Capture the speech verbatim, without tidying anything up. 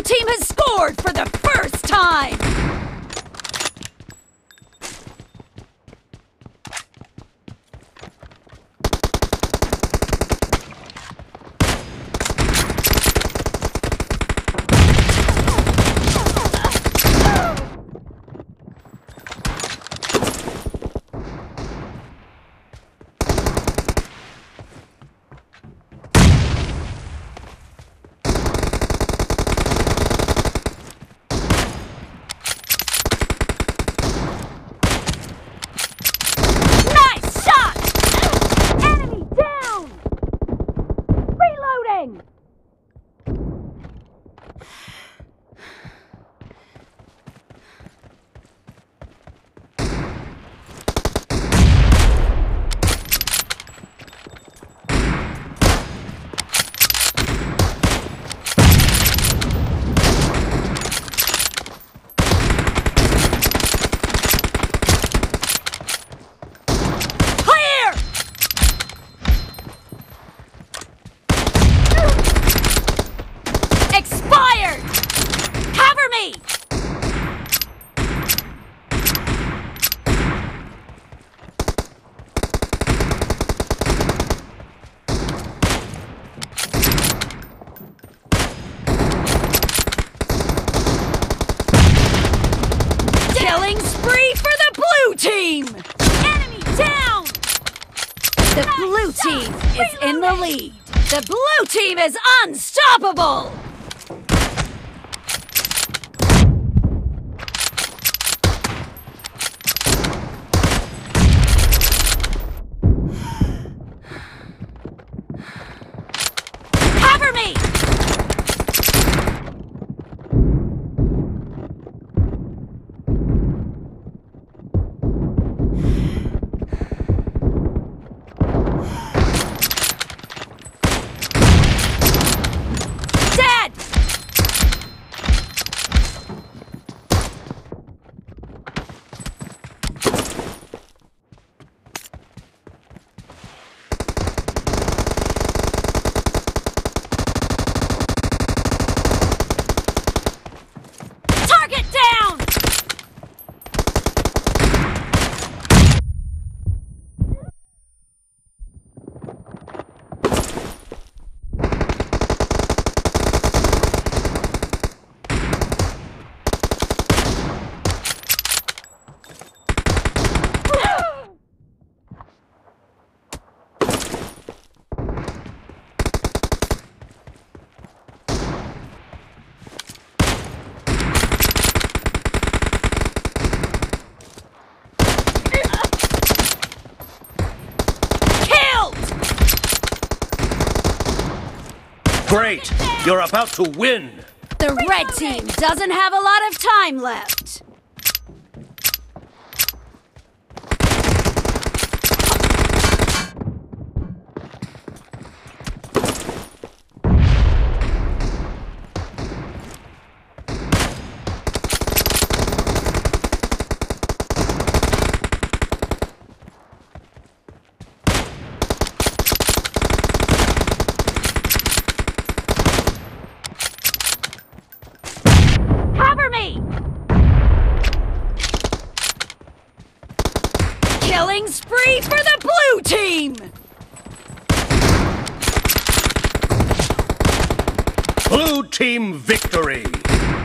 blue team has scored for the first time! Team! Enemy down! The blue team is in the lead. The blue team is unstoppable! Cover me! Great! You're about to win! The red team doesn't have a lot of time left. Killing spree for the blue team! Blue team victory!